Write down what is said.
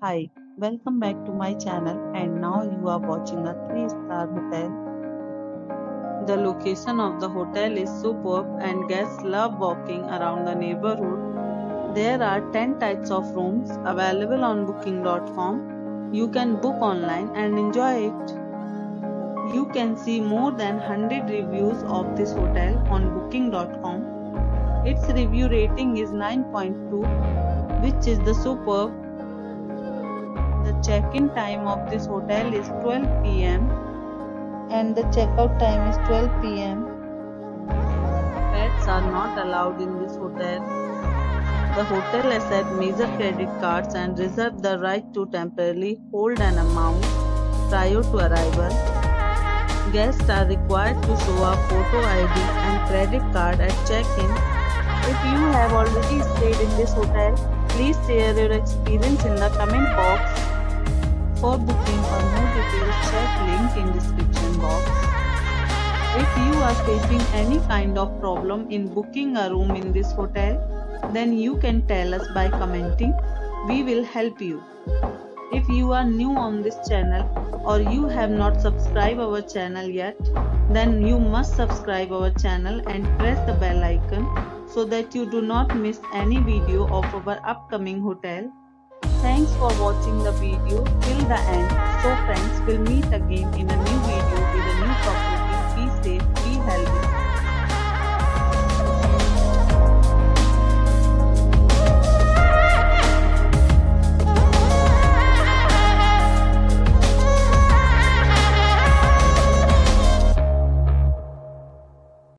Hi, welcome back to my channel and now you are watching a 3-star hotel. The location of the hotel is superb and guests love walking around the neighborhood. There are 10 types of rooms available on booking.com. You can book online and enjoy it. You can see more than 100 reviews of this hotel on booking.com. Its review rating is 9.2, which is the superb. The check-in time of this hotel is 12 p.m. and the checkout time is 12 p.m. Pets are not allowed in this hotel. The hotel accepts major credit cards and reserves the right to temporarily hold an amount prior to arrival. Guests are required to show a photo ID and credit card at check-in. If you have already stayed in this hotel, please share your experience in the comment box. For booking or more details, check link in description box. If you are facing any kind of problem in booking a room in this hotel, then you can tell us by commenting. We will help you. If you are new on this channel or you have not subscribed our channel yet, then you must subscribe our channel and press the bell icon so that you do not miss any video of our upcoming hotel. Thanks for watching the video till the end. So friends, will meet again in a new video with a new property. Be safe, be healthy.